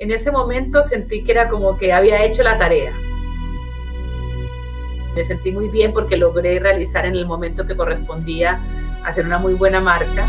en ese momento sentí que era como que había hecho la tarea. Me sentí muy bien porque logré realizar en el momento que correspondía hacer una muy buena marca.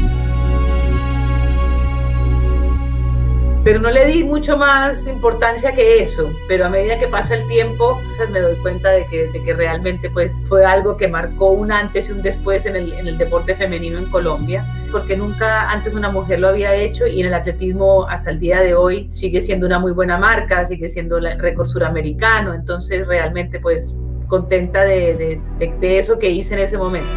Pero no le di mucho más importancia que eso, pero a medida que pasa el tiempo pues me doy cuenta de que realmente pues, fue algo que marcó un antes y un después en el deporte femenino en Colombia, porque nunca antes una mujer lo había hecho y en el atletismo hasta el día de hoy sigue siendo una muy buena marca, sigue siendo el récord suramericano, entonces realmente pues contenta de eso que hice en ese momento.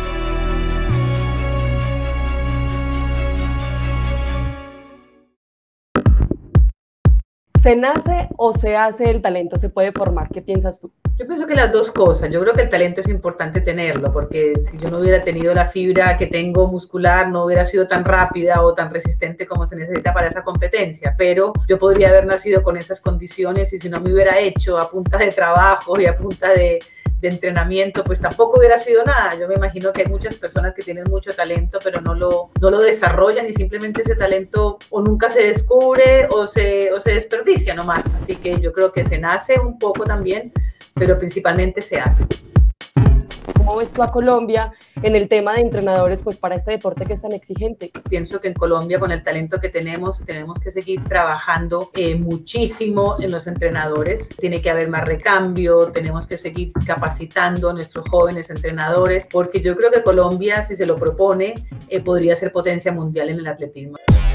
¿Se nace o se hace el talento? ¿Se puede formar? ¿Qué piensas tú? Yo pienso que las dos cosas. Yo creo que el talento es importante tenerlo, porque si yo no hubiera tenido la fibra que tengo muscular, no hubiera sido tan rápida o tan resistente como se necesita para esa competencia. Pero yo podría haber nacido con esas condiciones y si no me hubiera hecho a punta de trabajo y a punta de entrenamiento, pues tampoco hubiera sido nada. Yo me imagino que hay muchas personas que tienen mucho talento, pero no lo desarrollan y simplemente ese talento o nunca se descubre o se desperdicia nomás. Así que yo creo que se nace un poco también, pero principalmente se hace. ¿Cómo ves tú a Colombia en el tema de entrenadores pues, para este deporte que es tan exigente? Pienso que en Colombia, con el talento que tenemos que seguir trabajando muchísimo en los entrenadores. Tiene que haber más recambio, tenemos que seguir capacitando a nuestros jóvenes entrenadores, porque yo creo que Colombia, si se lo propone, podría ser potencia mundial en el atletismo.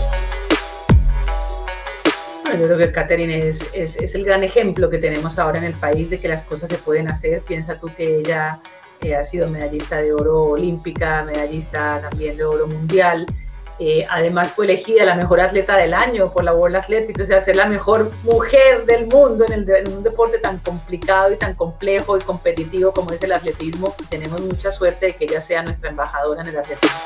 Yo creo que Katherine es el gran ejemplo que tenemos ahora en el país de que las cosas se pueden hacer. Piensa tú que ella ha sido medallista de oro olímpica, medallista también de oro mundial. Además fue elegida la mejor atleta del año por la World Athletics, o sea, ser la mejor mujer del mundo en un deporte tan complicado y tan complejo y competitivo como es el atletismo. Tenemos mucha suerte de que ella sea nuestra embajadora en el atletismo.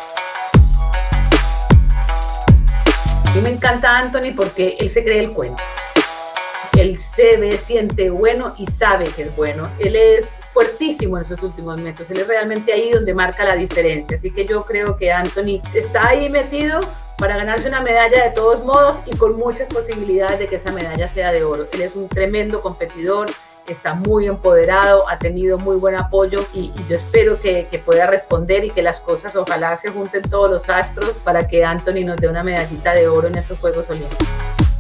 A mí me encanta Anthony porque él se cree el cuento. Él se ve, siente bueno y sabe que es bueno. Él es fuertísimo en esos últimos metros. Él es realmente ahí donde marca la diferencia. Así que yo creo que Anthony está ahí metido para ganarse una medalla de todos modos y con muchas posibilidades de que esa medalla sea de oro. Él es un tremendo competidor, está muy empoderado, ha tenido muy buen apoyo y yo espero que pueda responder y que las cosas ojalá se junten todos los astros para que Anthony nos dé una medallita de oro en esos Juegos Olímpicos.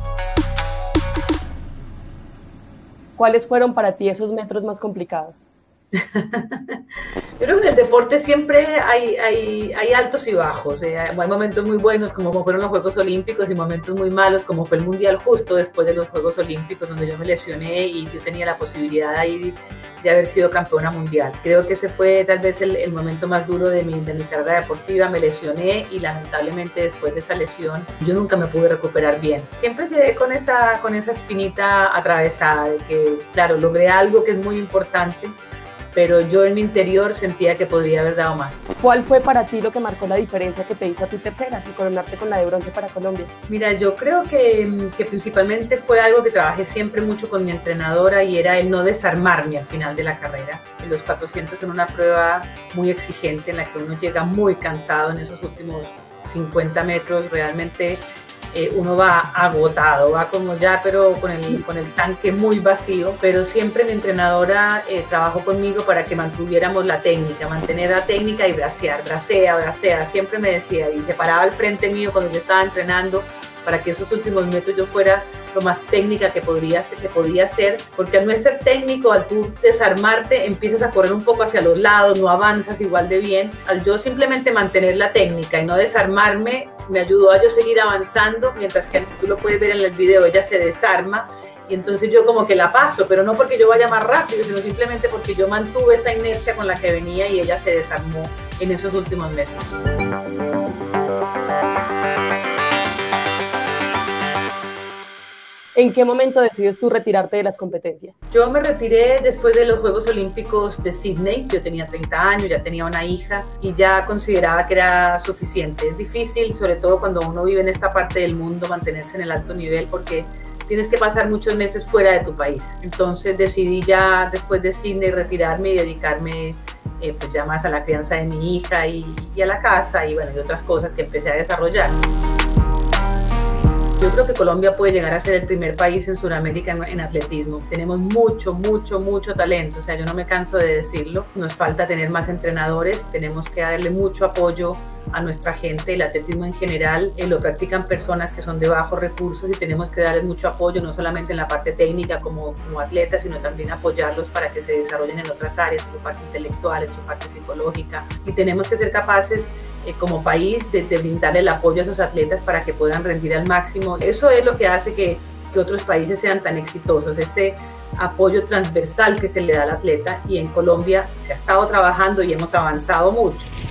¿Cuáles fueron para ti esos metros más complicados? Yo creo que en el deporte siempre hay altos y bajos. Hay momentos muy buenos como fueron los Juegos Olímpicos y momentos muy malos como fue el Mundial justo después de los Juegos Olímpicos donde yo me lesioné y yo tenía la posibilidad ahí de haber sido campeona mundial. Creo que ese fue tal vez el momento más duro de mi carrera deportiva. Me lesioné y lamentablemente después de esa lesión yo nunca me pude recuperar bien. Siempre quedé con esa espinita atravesada de que, claro, logré algo que es muy importante, pero yo en mi interior sentía que podría haber dado más. ¿Cuál fue para ti lo que marcó la diferencia que te hizo a tu tercera y coronarte con la de bronce para Colombia? Mira, yo creo que principalmente fue algo que trabajé siempre mucho con mi entrenadora y era el no desarmarme al final de la carrera. Los 400 son una prueba muy exigente en la que uno llega muy cansado en esos últimos 50 metros, realmente uno va agotado, va como ya, pero con el tanque muy vacío, pero siempre mi entrenadora trabajó conmigo para que mantuviéramos la técnica, mantener la técnica y bracear, bracea, siempre me decía, y se paraba al frente mío cuando yo estaba entrenando para que esos últimos metros yo fuera lo más técnica que podía ser, porque al no ser técnico, al tú desarmarte, empiezas a correr un poco hacia los lados, no avanzas igual de bien. Al yo simplemente mantener la técnica y no desarmarme, me ayudó a yo seguir avanzando, mientras que tú lo puedes ver en el video, ella se desarma y entonces yo como que la paso, pero no porque yo vaya más rápido, sino simplemente porque yo mantuve esa inercia con la que venía y ella se desarmó en esos últimos metros. ¿En qué momento decides tú retirarte de las competencias? Yo me retiré después de los Juegos Olímpicos de Sydney. Yo tenía 30 años, ya tenía una hija y ya consideraba que era suficiente. Es difícil, sobre todo cuando uno vive en esta parte del mundo, mantenerse en el alto nivel porque tienes que pasar muchos meses fuera de tu país. Entonces decidí ya después de Sydney retirarme y dedicarme pues ya más a la crianza de mi hija y a la casa y bueno, y otras cosas que empecé a desarrollar. Yo creo que Colombia puede llegar a ser el primer país en Sudamérica en atletismo. Tenemos mucho, mucho, mucho talento. O sea, yo no me canso de decirlo. Nos falta tener más entrenadores. Tenemos que darle mucho apoyo a nuestra gente. El atletismo en general lo practican personas que son de bajos recursos y tenemos que darles mucho apoyo, no solamente en la parte técnica como atletas, sino también apoyarlos para que se desarrollen en otras áreas, en su parte intelectual, en su parte psicológica. Y tenemos que ser capaces como país de brindarle el apoyo a esos atletas para que puedan rendir al máximo. Eso es lo que hace que otros países sean tan exitosos, este apoyo transversal que se le da al atleta, y en Colombia se ha estado trabajando y hemos avanzado mucho.